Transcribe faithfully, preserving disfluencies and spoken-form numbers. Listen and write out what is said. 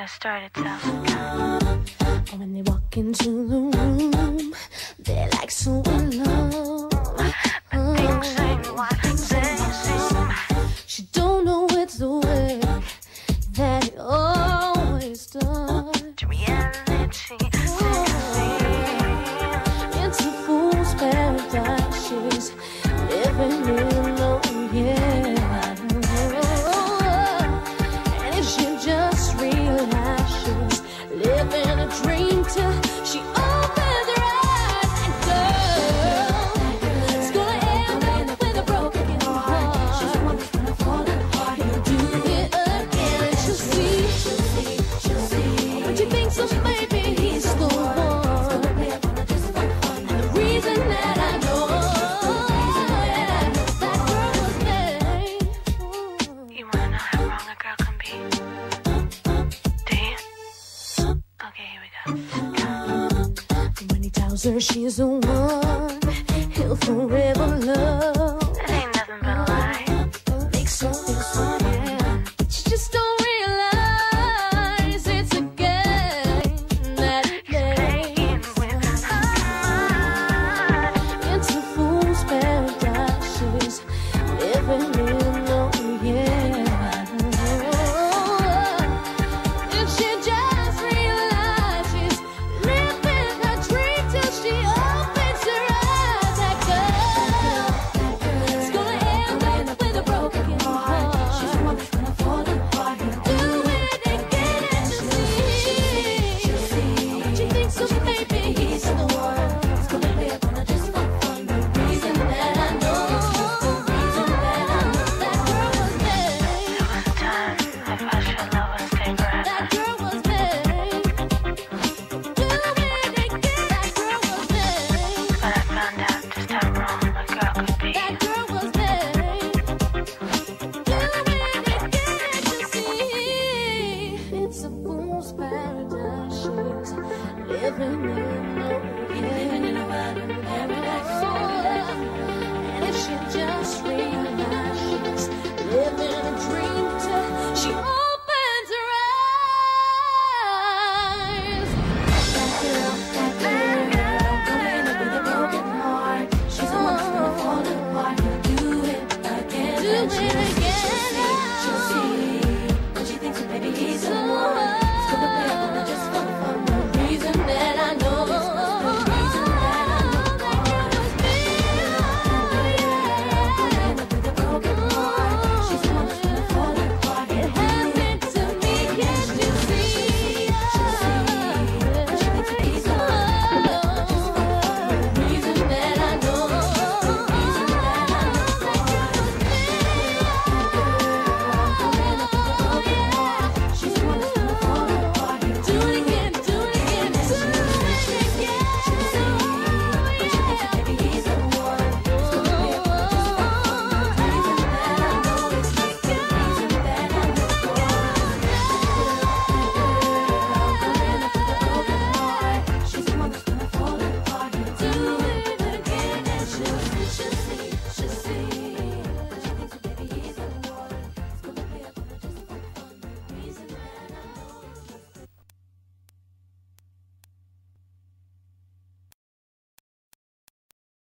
it started to. When they walk into the room, they're like so alone. But things ain't what they seem. She don't know it's the way that it always does. To reality, it's a fool's paradise. She's living alone, yeah. And if she just realized she's living a dream till she opens her eyes, and girl, it's gonna end up with a broken heart. She's gonna fall apart and do it again, and she'll see, she'll see, she'll see. But you think so, baby? He's the one. And the reason that I know, yeah, that girl was made. You wanna know how wrong a girl can be? Do you? Okay, here we go. When he tells her she's the one, he'll forever love. It ain't nothing but a lie. Makes her feel so, yeah. But you just don't realize it's a game that he Playing plays. with her mind. It's a fool's paradise. She's living alone, yeah. If she just realized she's living her dream till she opens her eyes, that girl is gonna end up with a broken heart. She's gonna fall apart and do it again, and she'll see. But you think so, baby? He's the one. It's gonna live on a just for fun. The reason that I know, the reason that I know that girl was made. There was a time I thought your love would stay forever. That girl was made. Do it again. That girl was made. But I found out just how wrong a girl could be. That girl was made. Do it again, and you'll see. It's a fool's paradise. She's living in a living in a paradise. And if she just realized